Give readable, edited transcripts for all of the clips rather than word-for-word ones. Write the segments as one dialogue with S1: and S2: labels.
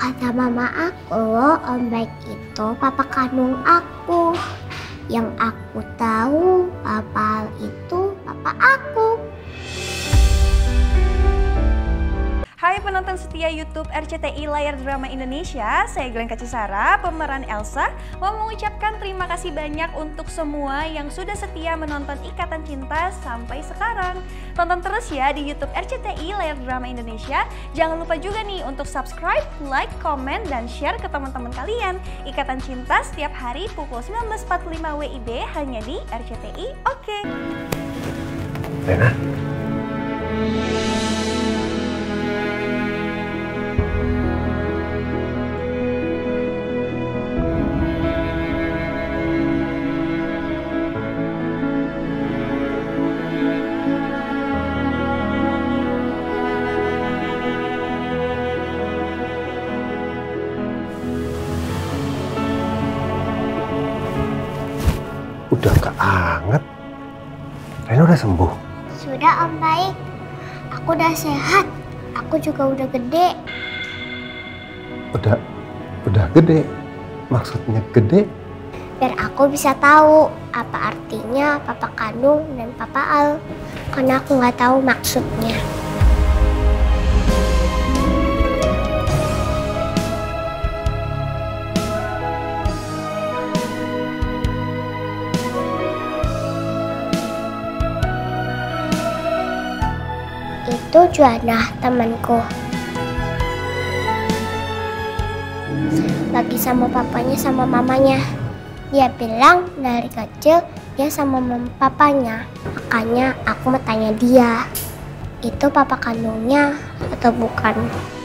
S1: Kata mama aku, Om Baik itu papa kandung aku. Yang aku tahu, papa Al itu papa aku.
S2: Hai penonton setia YouTube RCTI Layar Drama Indonesia, saya Glenn Kacisara, pemeran Elsa, mau mengucapkan terima kasih banyak untuk semua yang sudah setia menonton Ikatan Cinta sampai sekarang. Tonton terus ya di YouTube RCTI Layar Drama Indonesia. Jangan lupa juga nih untuk subscribe, like, komen, dan share ke teman-teman kalian. Ikatan Cinta setiap hari pukul 19.45 WIB hanya di RCTI. Oke.
S3: Rena. Udah keanget. Rena udah sembuh.
S1: Sudah Om Baik, aku udah sehat. Aku juga udah gede.
S3: Udah gede? Maksudnya gede?
S1: Biar aku bisa tahu apa artinya papa kandung dan papa Al. Karena aku nggak tahu maksudnya. Itu Juana temanku. Lagi sama papanya sama mamanya. Dia bilang dari kecil dia sama papanya. Makanya aku mau tanya dia, itu papa kandungnya atau bukan?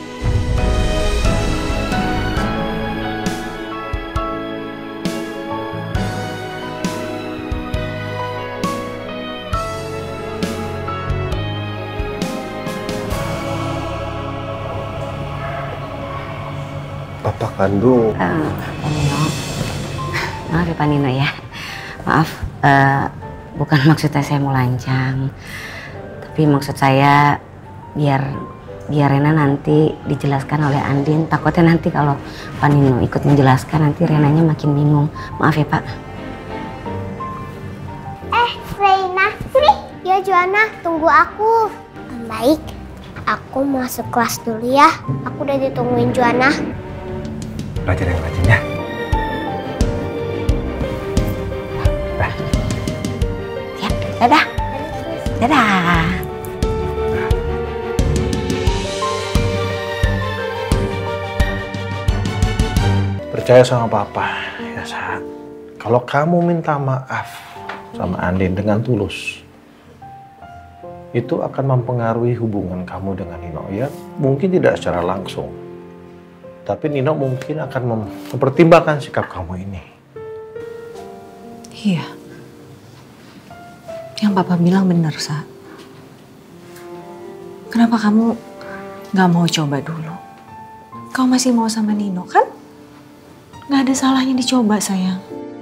S3: Papa kandung.
S4: Pak Nino. Maaf ya Pak Nino ya. Maaf, bukan maksudnya saya mau lancang. Tapi maksud saya biar Rena nanti dijelaskan oleh Andin. Takutnya nanti kalau Pak Nino ikut menjelaskan nanti Renanya makin bingung. Maaf ya Pak.
S1: Reina, sini. Ya Juana, tunggu aku. Baik, aku masuk kelas dulu ya. Aku udah ditungguin Juana.
S3: Belajar yang rajin ya.
S4: Ya, dadah. Dadah.
S3: Percaya sama papa ya Sa. Kalau kamu minta maaf sama Andin dengan tulus, itu akan mempengaruhi hubungan kamu dengan Nino ya. Mungkin tidak secara langsung, tapi Nino mungkin akan mempertimbangkan sikap kamu ini.
S5: Iya. Yang papa bilang benar, Sa. Kenapa kamu gak mau coba dulu? Kau masih mau sama Nino, kan? Gak ada salahnya dicoba, sayang.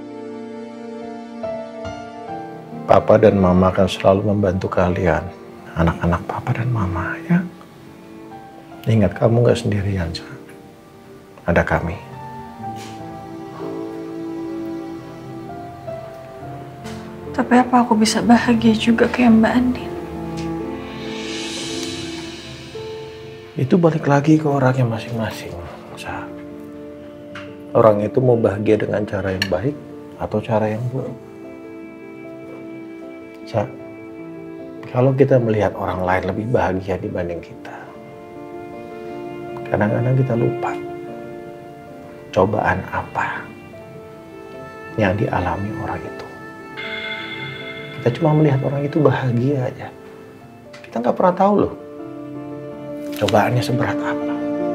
S3: Papa dan Mama akan selalu membantu kalian, anak-anak Papa dan Mama ya. Ingat, kamu gak sendirian, Sa. Ada kami.
S5: Tapi apa aku bisa bahagia juga kayak Mbak Andin?
S3: Itu balik lagi ke orangnya masing-masing, Sa. Orang itu mau bahagia dengan cara yang baik atau cara yang buruk. Sa, kalau kita melihat orang lain lebih bahagia dibanding kita, kadang-kadang kita lupa cobaan apa yang dialami orang itu. Kita cuma melihat orang itu bahagia aja. Kita nggak pernah tahu loh cobaannya seberat apa.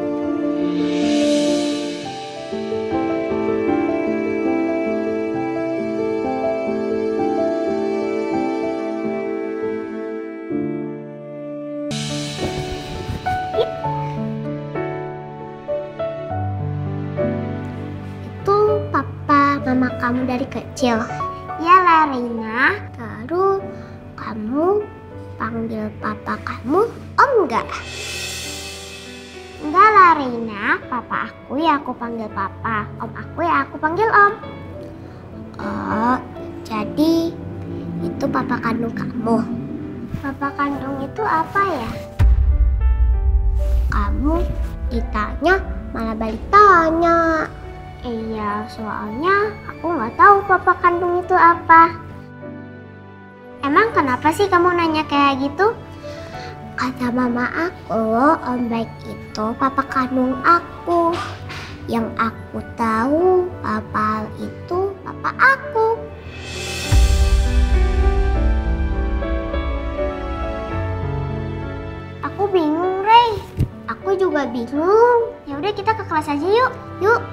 S1: Itu papa mama kamu dari kecil. Ya lah Reina. Terus kamu panggil papa kamu Om nggak? Enggak lah Reina, papa aku ya aku panggil papa, om aku ya aku panggil om. Oh, jadi itu papa kandung kamu. Papa kandung itu apa ya? Kamu ditanya malah balik tanya. Iya, soalnya aku nggak tahu papa kandung itu apa. Emang kenapa sih kamu nanya kayak gitu? Kata mama aku, Om Baik itu papa kandung aku. Yang aku tahu, papa Al itu papa aku. Aku bingung, Rey. Aku juga bingung. Ya udah kita ke kelas aja yuk. Yuk.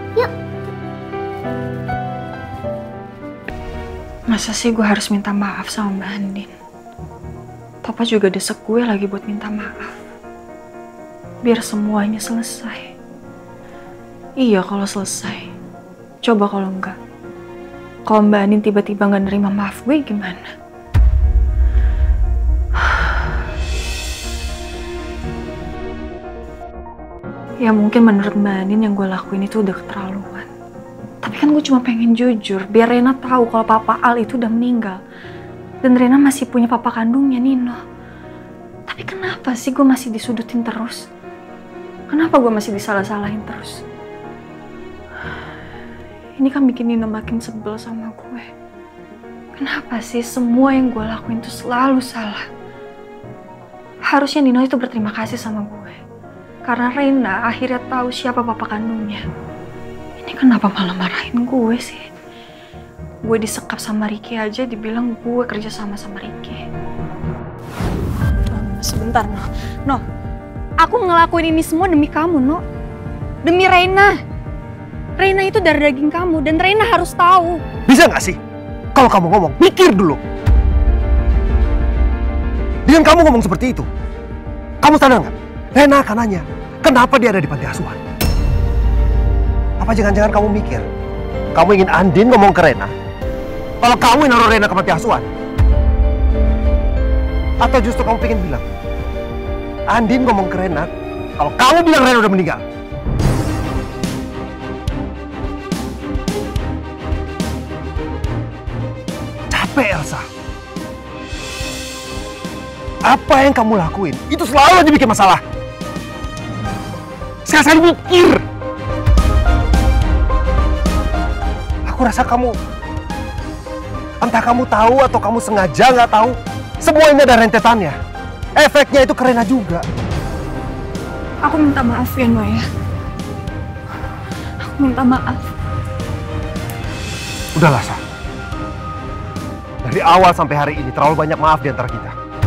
S5: Masa sih gue harus minta maaf sama Mbak Andin? Papa juga desek gue lagi buat minta maaf. Biar semuanya selesai. Iya kalau selesai. Coba kalau enggak. Kalau Mbak Andin tiba-tiba gak nerima maaf gue gimana? Ya mungkin menurut Mbak Andin yang gue lakuin itu udah keterlaluan. Tapi kan gue cuma pengen jujur, biar Rena tahu kalau papa Al itu udah meninggal. Dan Rena masih punya papa kandungnya, Nino. Tapi kenapa sih gue masih disudutin terus? Kenapa gue masih disalah-salahin terus? Ini kan bikin Nino makin sebel sama gue. Kenapa sih semua yang gue lakuin itu selalu salah? Harusnya Nino itu berterima kasih sama gue. Karena Rena akhirnya tahu siapa papa kandungnya. Ini kenapa malah marahin gue sih? Gue disekap sama Ricky aja dibilang gue kerja sama Ricky.
S2: Sebentar, No. Aku ngelakuin ini semua demi kamu, No. Demi Reina. Reina itu darah daging kamu dan Reina harus tahu.
S3: Bisa nggak sih? Kalau kamu ngomong, mikir dulu. Dengan kamu ngomong seperti itu, kamu sadar nggak? Rena akan nanya, kenapa dia ada di panti asuhan? Apa jangan-jangan kamu mikir, kamu ingin Andin ngomong ke Rena, kalau kamu yang naruh Rena ke panti asuhan? Atau justru kamu pengen bilang, Andin ngomong ke Rena, kalau kamu bilang Rena udah meninggal? Capek, Elsa. Apa yang kamu lakuin, itu selalu aja bikin masalah. Sekali-sekali mikir. Aku rasa kamu, entah kamu tahu atau kamu sengaja nggak tahu, semua ini ada rentetannya. Efeknya itu ke Rena juga.
S5: Aku minta maaf ya, No ya. Aku minta maaf.
S3: Udahlah, Sa. Dari awal sampai hari ini terlalu banyak maaf di antara kita.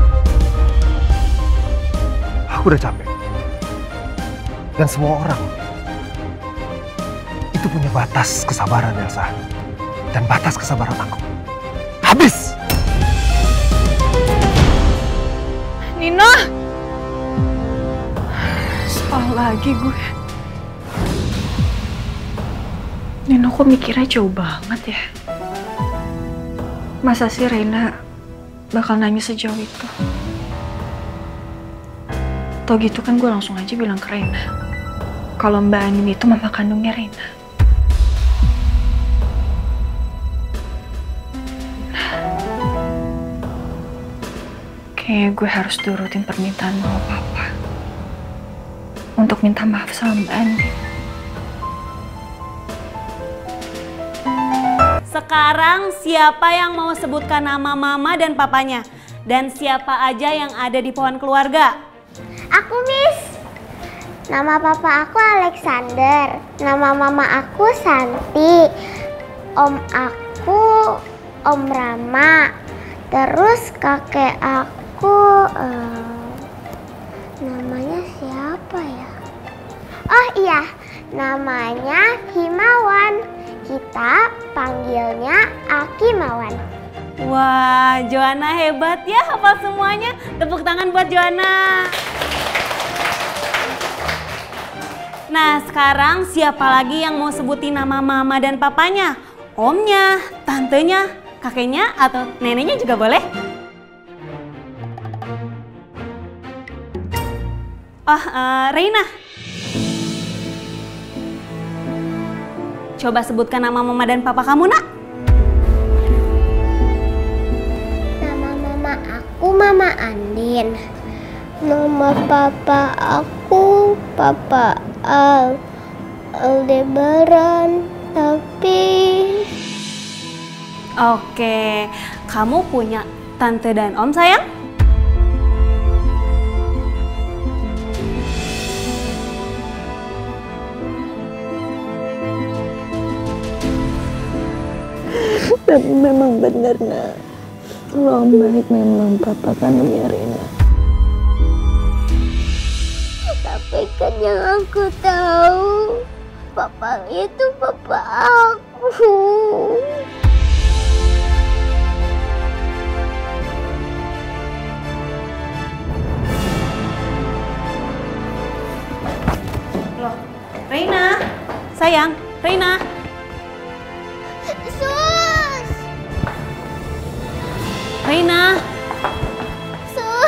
S3: Aku udah capek. Dan semua orang itu punya batas kesabaran, Elsa. Dan batas kesabaran aku habis.
S5: Nino! Salah lagi gue. Nino kok mikirnya jauh banget ya? Masa sih Reina bakal nanya sejauh itu? Atau gitu kan gue langsung aja bilang ke Reina kalau Mbak Andin itu mama kandungnya Reina. Kayaknya gue harus turutin permintaan mama papa untuk minta maaf sama Mbak Andin.
S6: Sekarang siapa yang mau sebutkan nama mama dan papanya? Dan siapa aja yang ada di pohon keluarga?
S1: Aku, Miss. Nama papa aku Alexander. Nama mama aku Santi. Om aku Om Rama. Terus kakek aku namanya siapa ya? Oh iya, namanya Himawan. Kita panggilnya Akimawan.
S6: Wah, Joanna hebat ya hafal semuanya. Tepuk tangan buat Joanna. Nah, sekarang siapa lagi yang mau sebutin nama mama dan papanya? Omnya, tantenya, kakeknya, atau neneknya juga boleh. Oh, Reina. Coba sebutkan nama mama dan papa kamu, nak.
S1: Nama mama aku Mama Andin. Nama papa aku Papa Aldebaran. Tapi
S6: Oke, kamu punya tante dan om, sayang?
S7: Tapi memang benar, nak. Kalau om baik memang papa kandungnya Rena.
S1: Tapi kan yang aku tahu, papa itu papa aku.
S6: Loh, Reina, sayang, Reina.
S1: Sus!
S6: Reina.
S1: Sus!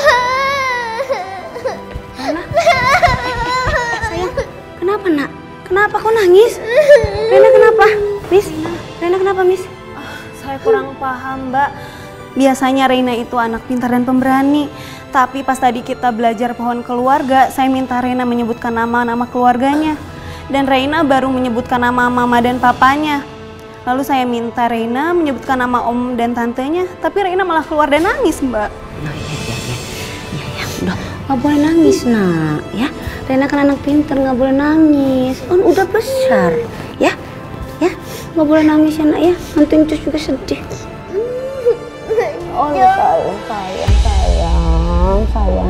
S6: Sayang, kenapa, nak? Kenapa kau nangis? Reina kenapa? Miss, Reina kenapa, Miss? Saya kurang paham, Mbak. Biasanya Reina itu anak pintar dan pemberani. Tapi pas tadi kita belajar pohon keluarga, saya minta Reina menyebutkan nama-nama keluarganya. Dan Reina baru menyebutkan nama mama dan papanya. Lalu saya minta Reina menyebutkan nama om dan tantenya. Tapi Reina malah keluar dan nangis, Mbak.
S4: Nah, ya, udah nggak boleh nangis, nak. Ya, Rena kan anak pintar, nggak boleh nangis. On udah besar, ya, nggak boleh nangis ya, nak ya. Nanti Ncus juga sedih. Oh, sayang.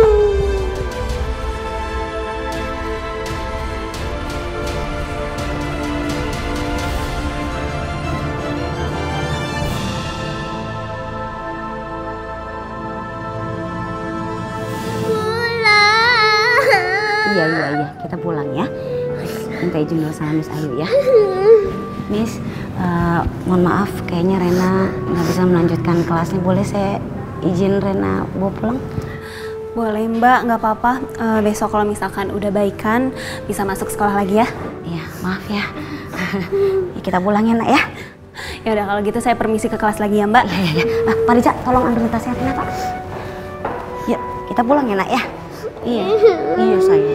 S4: Iya, kita pulang ya. Minta izin dulu sama Miss Ayu ya. Miss, mohon maaf, kayaknya Rena nggak bisa melanjutkan kelasnya. Boleh saya izin Rena bawa pulang?
S6: Boleh, Mbak, nggak apa-apa. Besok kalau misalkan udah baikan, bisa masuk sekolah lagi ya.
S4: Iya, maaf ya. Ya kita pulang ya, nak ya.
S6: Ya udah kalau gitu saya permisi ke kelas lagi ya, Mbak.
S4: Iya. Pak Riza, tolong ambil tasnya Rena, Pak. Yuk, kita pulang ya, nak ya. Iya sayang.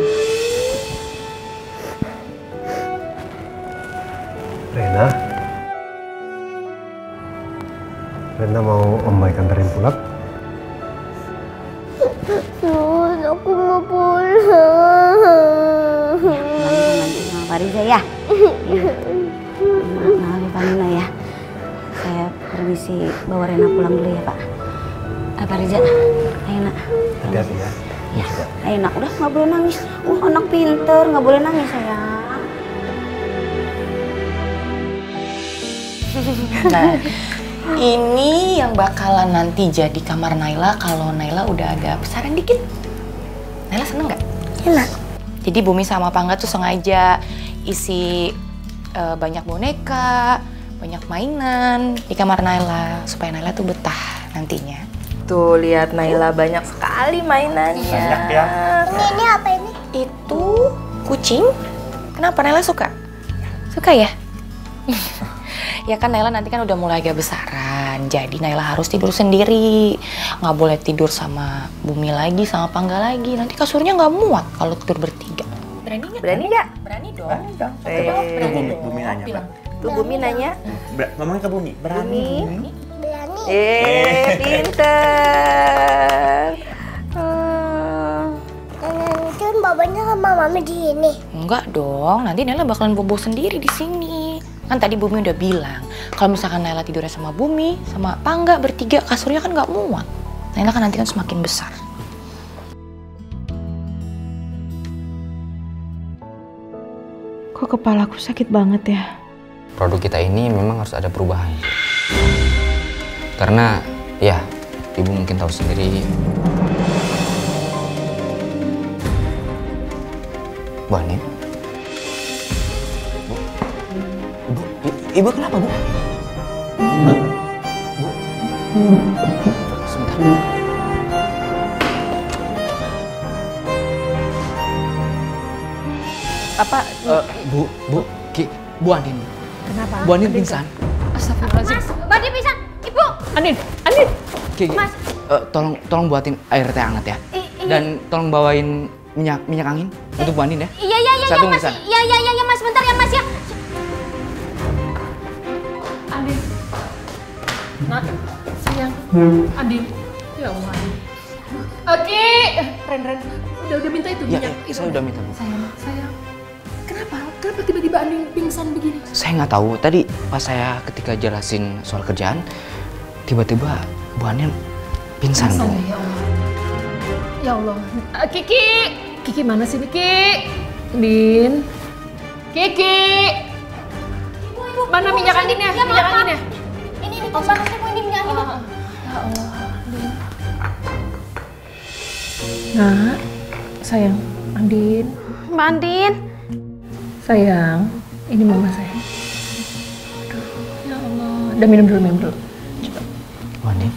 S3: Rena mau om baik anterin pulang?
S1: Sus, aku mau pulang.
S4: Nanti sama Pak Riza ya. Maaf ya Pak Nino ya. Saya permisi bawa Rena pulang dulu ya, Pak. Pak Riza, ayo nak.
S3: Hati-hati ya.
S4: Ya, ayo nak, udah nggak boleh nangis. Anak pinter, nggak boleh nangis sayang.
S8: Nah, ini yang bakalan nanti jadi kamar Naila kalau Naila udah agak besaran dikit. Naila seneng nggak?
S1: Senang.
S8: Jadi Bumi sama Pangga tuh sengaja isi banyak boneka, banyak mainan di kamar Naila supaya Naila tuh betah nantinya. Tuh lihat Naila banyak sekali mainannya.
S3: Banyak ya.
S1: Ini apa ini?
S8: Itu kucing. Kenapa Naila suka? Suka ya? Ya kan Naila nanti kan udah mulai agak besaran, jadi Naila harus tidur sendiri. Nggak boleh tidur sama Bumi lagi, sama Pangga lagi. Nanti kasurnya nggak muat kalau tidur bertiga. Berani nggak? Berani nggak? Berani dong. Berani dong.
S3: Bumi nanya, Pak.
S8: Tuh Bumi nanya.
S3: Ngomongin ke Bumi. Berani.
S1: Berani.
S8: Pinter.
S1: Kan babanya sama mama di sini.
S8: Enggak dong, nanti Naila bakalan bobo sendiri di sini. Kan tadi Bumi udah bilang, kalau misalkan Naila tidurnya sama Bumi, sama Pangga bertiga, kasurnya kan nggak muat. Naila kan nanti kan semakin besar.
S5: Kok kepalaku sakit banget ya?
S9: Produk kita ini memang harus ada perubahan. Karena, ya, Ibu mungkin tahu sendiri. Bu Anin? Ibu kenapa, Bu? Bu? Sebentar.
S8: Apa?
S9: Bu, Ki, Bu Andin.
S10: Kenapa?
S9: Bu Andin pingsan.
S10: Astagfirullahaladzim.
S1: Mas, Mbak Andin bisa. Ibu.
S10: Andin.
S9: Kiki,
S1: Mas.
S9: tolong buatin air teh hangat ya. Dan tolong bawain minyak angin untuk Bu Andin ya.
S1: Iya,
S9: Saya tunggu di
S1: Mas.
S9: sana.
S1: Iya, Mas. Bentar ya, Mas ya.
S10: Andin. Nak, sayang. Andin. Ya Allah. Oke. Ren. Udah minta itu
S9: Ya,
S10: minyak.
S9: saya udah minta, Bu.
S10: Sayang. Kenapa tiba-tiba Andin pingsan begini?
S9: Saya nggak tahu. Tadi pas saya ketika jelasin soal kerjaan, tiba-tiba Bu Andin pingsan, Bu.
S10: Ya Allah. Kiki mana sih Kiki? Din. Kiki.
S1: Ibu.
S10: Mana minyak anginnya?
S1: Ya,
S10: Minyak anginnya.
S1: Ini banget Ibu, ini minyak angin.
S10: Ya Allah. Nak, sayang, Andin.
S6: Mbak Andin.
S10: Sayang, ini mama sayang. Aduh, ya Allah. Udah minum dulu. Coba.
S9: Bu Andin.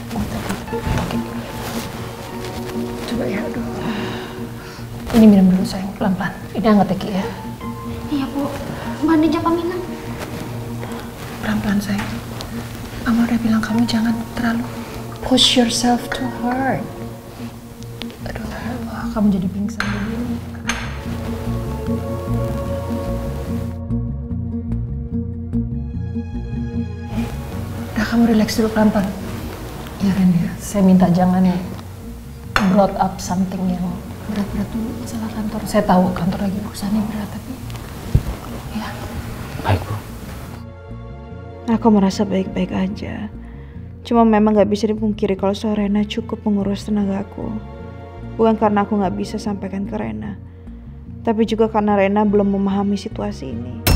S10: Coba ya, aduh. Ini minum dulu sayang, pelan-pelan. Ini hangat ya, Ki ya.
S1: Iya, Bu. Mbak Andin jangan minum.
S10: Pelan-pelan sayang. Mama udah bilang kamu jangan terlalu push yourself too hard. Aduh, ya Allah, kamu jadi pingsan begini. Udah, kamu relax dulu pelan-pelan. Ya Ren ya, saya minta jangan brought up something yang berat-berat dulu masalah kantor. Saya tahu kantor lagi urusannya berat, tapi ya.
S9: Baik, Bu.
S6: Aku merasa baik-baik aja. Cuma memang gak bisa dipungkiri kalau Rena cukup mengurus tenagaku. Bukan karena aku gak bisa sampaikan ke Rena, tapi juga karena Rena belum memahami situasi ini.